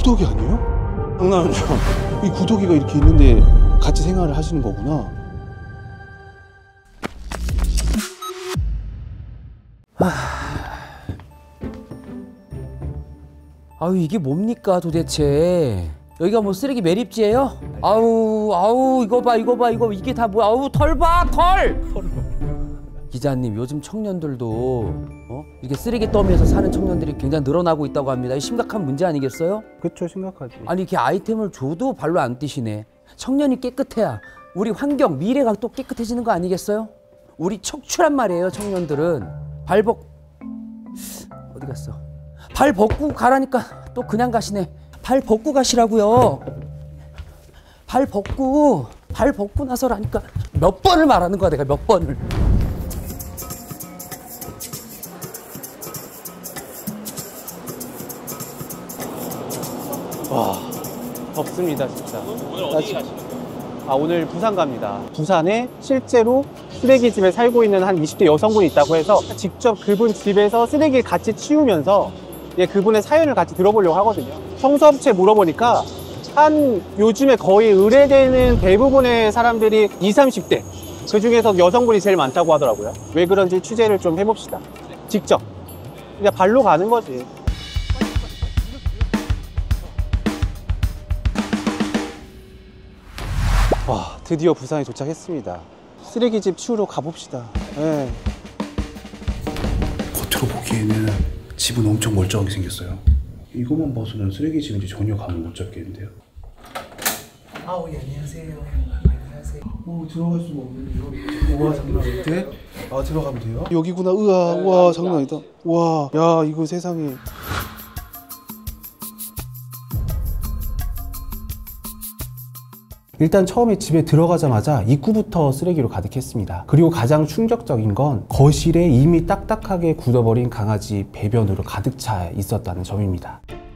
구더기 아니에요? 장난하죠? 이 구더기가 이렇게 있는데 같이 생활을 하시는 거구나. 아유, 이게 뭡니까 도대체? 여기가 뭐 쓰레기 매립지예요? 아우 이거 봐 이게 다 뭐야? 아우 털 봐 털! 기자님, 요즘 청년들도 이게 쓰레기 더미에서 사는 청년들이 굉장히 늘어나고 있다고 합니다. 심각한 문제 아니겠어요? 그쵸, 심각하지. 아니 이렇게 아이템을 줘도 발로 안 뛰시네. 청년이 깨끗해야 우리 환경, 미래가 또 깨끗해지는 거 아니겠어요? 우리 척추란 말이에요. 청년들은 어디 갔어? 발 벗고 가라니까 또 그냥 가시네. 발 벗고 가시라고요. 발 벗고 나서라니까. 몇 번을 말하는 거야 내가, 몇 번을. 와, 덥습니다 진짜. 오늘 어디 가시는 거예요? 오늘 부산 갑니다. 부산에 실제로 쓰레기집에 살고 있는 한 20대 여성분이 있다고 해서 직접 그분 집에서 쓰레기를 같이 치우면서 그분의 사연을 같이 들어보려고 하거든요. 청소업체 물어보니까 요즘에 거의 의뢰되는 대부분의 사람들이 20, 30대, 그 중에서 여성분이 제일 많다고 하더라고요. 왜 그런지 취재를 좀 해봅시다. 직접 그냥 발로 가는 거지. 와, 드디어 부산에 도착했습니다. 쓰레기집 치우러 가봅시다. 네. 겉으로 보기에는 집은 엄청 멀쩡하게 생겼어요. 이것만 봐서는 쓰레기집인지 전혀 감을 못 잡겠는데요. 예, 안녕하세요. 안녕하세요. 들어갈 수가 없는데요. 우와, 장난 아닌데? 들어가면 돼요? 여기구나. 우와, 장난 아니다. 와, 야, 이거 세상에. 일단 처음에 집에 들어가자마자 입구부터 쓰레기로 가득했습니다. 그리고 가장 충격적인 건 거실에 이미 딱딱하게 굳어버린 강아지 배변으로 가득 차 있었다는 점입니다.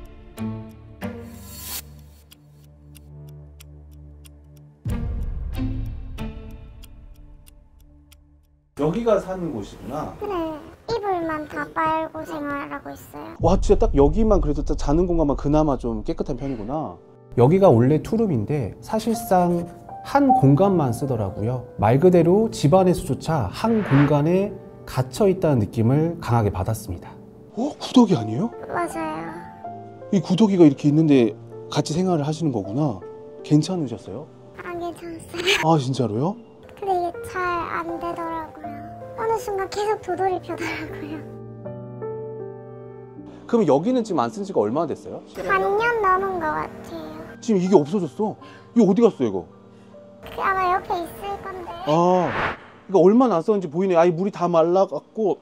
여기가 사는 곳이구나. 네, 이불만 다 빨고 생활하고 있어요. 와, 진짜 딱 여기만 그래도 딱 자는 공간만 그나마 좀 깨끗한 편이구나. 여기가 원래 투룸인데 사실상 한 공간만 쓰더라고요. 말 그대로 집안에서조차 한 공간에 갇혀 있다는 느낌을 강하게 받았습니다. 구더기 아니에요? 맞아요. 이 구더기가 이렇게 있는데 같이 생활을 하시는 거구나. 괜찮으셨어요? 안 괜찮았어요. 아, 진짜로요? 근데 이게 잘 안 되더라고요. 어느 순간 계속 도돌이 펴더라고요. 그럼 여기는 지금 안 쓴 지가 얼마나 됐어요? 반년 넘은 것 같아요. 지금 이게 없어졌어. 이거 어디 갔어, 이거? 아마 옆에 있을 건데. 이거 얼마나 안 썼는지 보이네. 아예 물이 다 말라갖고.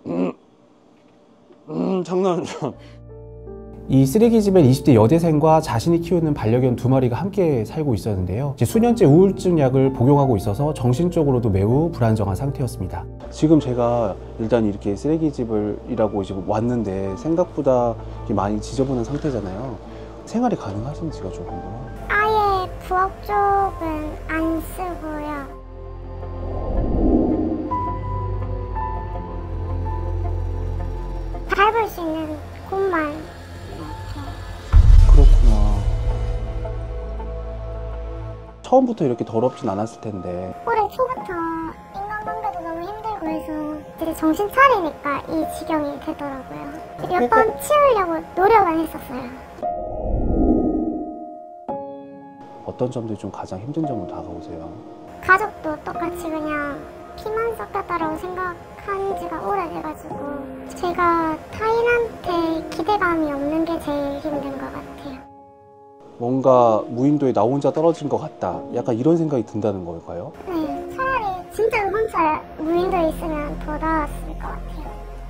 장난하죠. 이 쓰레기집엔 20대 여대생과 자신이 키우는 반려견 2마리가 함께 살고 있었는데요. 수년째 우울증 약을 복용하고 있어서 정신적으로도 매우 불안정한 상태였습니다. 지금 제가 일단 이렇게 쓰레기집이라고 이제 왔는데 생각보다 많이 지저분한 상태잖아요. 생활이 가능하신지가 조금 더. 아예 부엌 쪽은 안 쓰고요. 밟을 수 있는 곳만. 그렇구나. 처음부터 이렇게 더럽진 않았을 텐데. 올해 초부터 인간관계도 너무 힘들고 해서 이제 정신 차리니까 이 지경이 되더라고요. 몇 번 치우려고 노력은 했었어요. 어떤 점들이 좀 가장 힘든 점으로 다가오세요? 가족도 똑같이 그냥 피만 섞였다라고 생각한 지가 오래돼가지고 제가 타인한테 기대감이 없는 게 제일 힘든 것 같아요. 뭔가 무인도에 나 혼자 떨어진 것 같다. 약간 이런 생각이 든다는 걸까요? 네, 차라리 진짜 혼자 무인도에 있으면 더 나았을 것 같아요.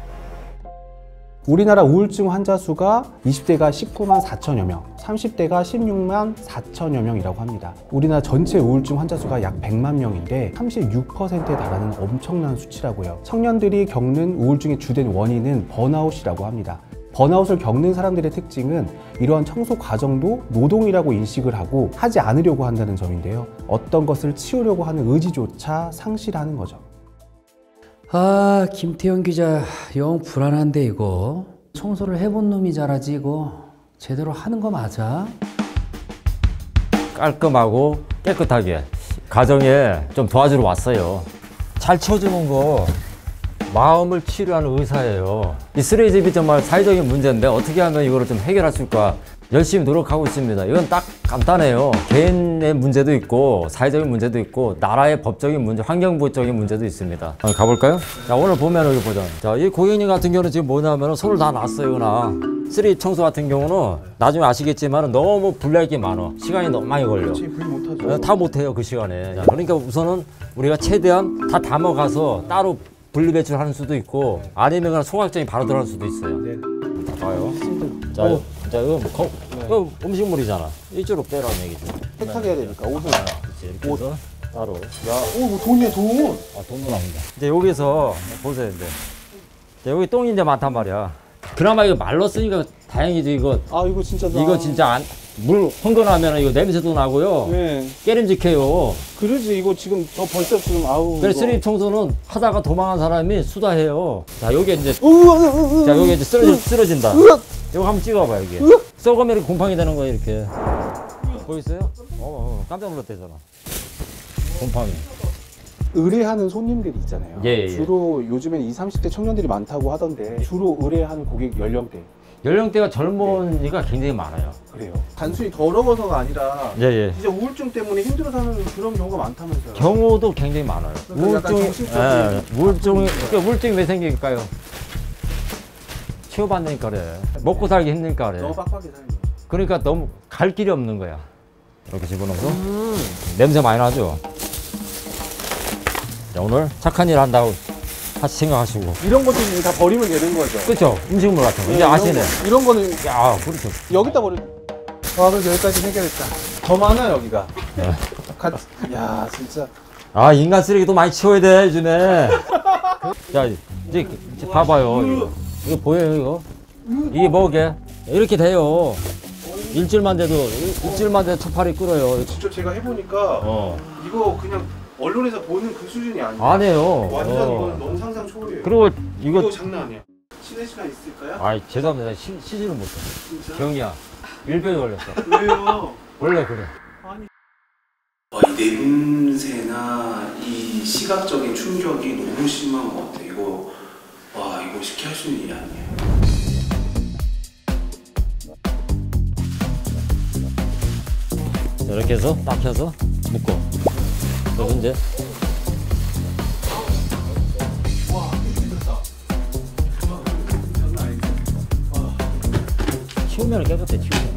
우리나라 우울증 환자 수가 20대가 19만 4천여 명, 30대가 16만 4천여 명이라고 합니다. 우리나라 전체 우울증 환자 수가 약 100만 명인데 36%에 달하는 엄청난 수치라고요. 청년들이 겪는 우울증의 주된 원인은 번아웃이라고 합니다. 번아웃을 겪는 사람들의 특징은 이러한 청소 과정도 노동이라고 인식을 하고 하지 않으려고 한다는 점인데요. 어떤 것을 치우려고 하는 의지조차 상실하는 거죠. 김태형 기자 영 불안한데 이거. 청소를 해본 놈이 잘하지 이거. 제대로 하는 거 맞아? 깔끔하고 깨끗하게 가정에 좀 도와주러 왔어요. 잘 치워주는 거 마음을 치료하는 의사예요. 이 쓰레기집이 정말 사회적인 문제인데 어떻게 하면 이거를 좀 해결할 수 있을까 열심히 노력하고 있습니다. 이건 딱 간단해요. 개인의 문제도 있고 사회적인 문제도 있고 나라의 법적인 문제, 환경부적인 문제도 있습니다. 한번 가볼까요? 자, 오늘 보면 여기 보자. 자, 이 고객님 같은 경우는 지금 뭐냐면 손을 다 놨어요. 나 쓰레기 청소 같은 경우는 나중에 아시겠지만 너무 분리할 게 많아. 시간이 너무 많이 걸려. 분리 못하죠. 다 못해요 그 시간에. 자, 그러니까 우선은 우리가 최대한 다 담아가서 따로 분리 배출하는 수도 있고 아니면 그냥 소각장이 바로 들어갈 수도 있어요. 네. 봐요. 자, 자 이거 이거 음식물이잖아. 이쪽으로 빼라는 얘기죠. 깨끗하게 해야 되니까 옷은. 그렇지, 이렇게 해서 따로. 뭐 돈이야 돈. 돈도 나옵니다. 이제 여기서 보세요 이제. 자, 여기 똥이 이제 많단 말이야. 그나마 이거 말랐으니까 다행이지 이거. 아 이거 진짜. 이거 진짜 물 흥건하면 이거 냄새도 나고요. 네. 깨름직해요. 그러지 이거 지금 벌써 지금 아우. 그래서 쓰레기 청소는 하다가 도망한 사람이 수다해요. 자, 여기 이제 으아. 자, 여기 이제 쓰러진다. 이거 한번 찍어봐, 이게. 썩으면 이렇게 곰팡이 되는 거야, 이렇게. 보이세요? 깜짝 놀랐대잖아. 곰팡이. 의뢰하는 손님들이 있잖아요. 예. 주로 요즘엔 20, 30대 청년들이 많다고 하던데 주로 의뢰하는 고객 연령대. 연령대가 젊은이가 굉장히 많아요. 그래요. 단순히 더러워서가 아니라 예. 진짜 우울증 때문에 힘들어 사는 그런 경우가 많다면서요. 경우도 굉장히 많아요. 그러니까 약간 정신적인 우울증이 왜 생길까요? 치료받으니까 그래. 먹고 살기 힘드니까 그래. 너무 빡빡해 살면. 그러니까 너무 갈 길이 없는 거야. 이렇게 집어넣어서 냄새 많이 나죠? 자, 오늘 착한 일 한다고 같이 생각하시고. 이런 것들이 다 버리면 되는 거죠. 그렇죠? 음식물 같은 거. 이제 아시네. 이런 거는 야, 그렇죠. 여기다 버려. 그래서 여기까지 해결했다. 더 많아 여기가. 네. 야 진짜. 아, 인간 쓰레기도 많이 치워야 돼, 요즘에. 자, 이제 봐봐요. 이거 보여요, 이거? 이게 뭐게? 이렇게 돼요. 일주일만 돼도 초파리 끓어요. 직접 제가 해보니까 이거 그냥 언론에서 보는 그 수준이 아니에요. 아니에요. 완전 이건 너무 상상 초월이에요. 그리고 이거 장난 아니야. 쉬는 시간 있을까요? 아이, 죄송합니다. 쉬지를 못해. 진짜? 병이야. 일병이 걸렸어. 왜요? 원래 그래. 이 냄새나 이 시각적인 충격이 너무 심한 것 같아. 이거 쉽게 할 수 있는 일이 아니에요. 이렇게 해서 딱 펴서 묶어. 그래서 이제 치우면 깨끗해. 치우면.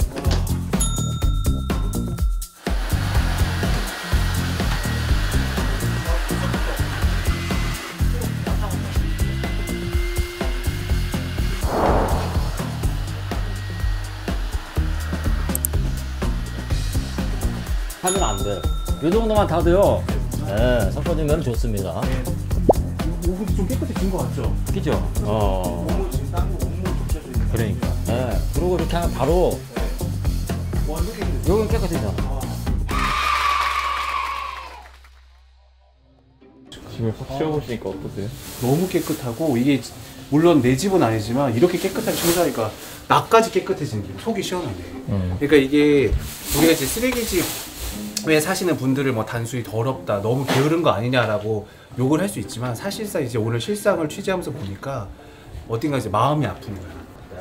하면 안 돼요. 이 정도만 타도요. 네, 섞어주면 좋습니다. 옷이 좀 깨끗해진 것 같죠? 그죠? 너무 지금 딴거 온몸 적셔져 있는. 그러니까. 네. 그리고 이렇게 하면 바로 여긴 깨끗해지잖아. 지금 확 치워보시니까 어떠세요? 너무 깨끗하고 이게 물론 내 집은 아니지만 이렇게 깨끗하게 청소하니까 나까지 깨끗해지는 기분. 속이 시원하네. 그러니까 이게 우리가 이제 쓰레기집에 사시는 분들을 뭐 단순히 더럽다, 너무 게으른 거 아니냐라고 욕을 할 수 있지만 사실상 이제 오늘 실상을 취재하면서 보니까 어딘가 이제 마음이 아픈 거야.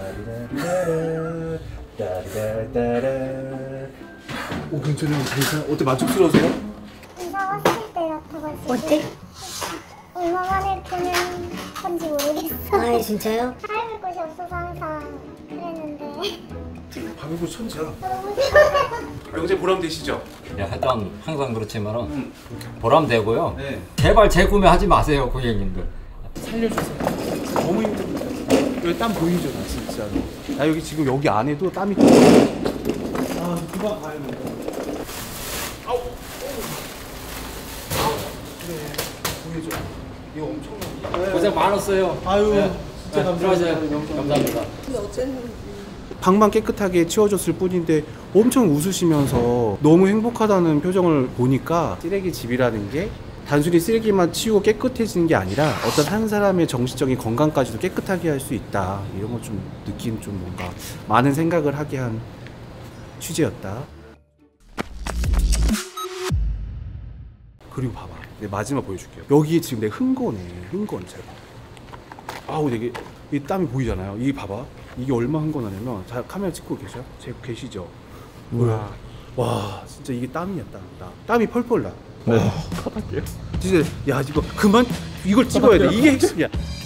오 괜찮아. 어때 만족스러워서요? 이사 왔을 때 같아가지고. 어때? 얼마 만에 보는 건지 모르겠어. 아 진짜요? 밟을 곳이 없어서 항상 그랬는데. 밥이고 천지야. 너무 좋아요. 명재 보람 되시죠? 네, 하여튼 항상 그렇지만은 보람되고요. 네. 제발 재구매하지 마세요, 고객님들. 살려주세요. 너무 힘듭니다. 여기 땀 보이죠, 나 진짜로. 나 여기 지금 여기 안에도 땀이. 아, 그만 가야 된다. 아우. 그래, 보여줘. 이거 엄청나. 고생 많았어요. 아유, 네. 진짜 감사합니다. 감사합니다. 방만 깨끗하게 치워줬을 뿐인데 엄청 웃으시면서 너무 행복하다는 표정을 보니까 쓰레기 집이라는 게 단순히 쓰레기만 치우고 깨끗해지는 게 아니라 어떤 한 사람의 정신적인 건강까지도 깨끗하게 할 수 있다. 이런 거 좀 느낀 좀 뭔가 많은 생각을 하게 한 취재였다. 그리고 봐봐. 내 마지막 보여줄게요. 여기에 지금 내 흥건해. 흥건 잘 봐. 아우 되게 이 땀이 보이잖아요. 이 봐봐. 이게 얼마 흥건하냐면 자 카메라 찍고 계시죠? 뭐야? 와 진짜 이게 땀이야 땀. 땀이 펄펄 나. 네. 컷할게요. 진짜 야 이거 그만 이걸 찍어야 돼. 이게 핵심이야.